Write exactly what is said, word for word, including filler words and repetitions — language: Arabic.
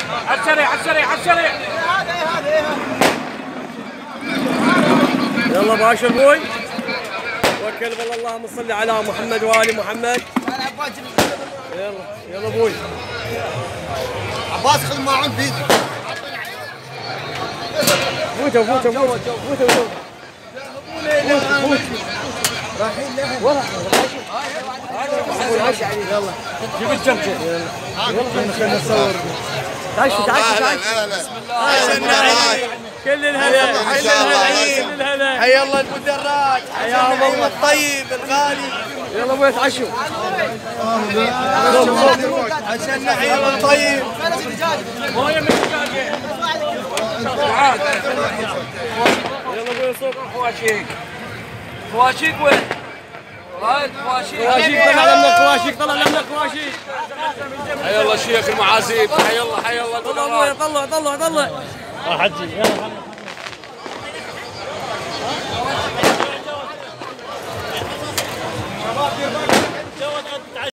على السريع على السريع على السريع. يلا باشا ابوي توكل بالله. اللهم صل على محمد وال محمد. يلا يلا ابوي عباس خذ ماعون بيدك. فوتوا فوتوا فوتوا فوتوا فوتوا رايحين لها ورا. يلا جيب الجمجة. يلا خلينا نصور. تعيشوا تعيشوا تعيشوا. كل الهلا كل الهلا كل الهلا. حيا الله المدرات. حيا الله الطيب الغالي. يلا ابوي تعشوا عشان نحيي الله الطيب. مويه من الدجاجه. يلا ابوي صوب. خواشيك خواشيك وين؟ رايد خواشيك. خواشيك طلع لنا خواشيك طلع لنا خواشيك. حيا الله الشيخ المعازيب. حيا الله حيا الله. طلع ابوي طلع طلع طلع. حجي يلا.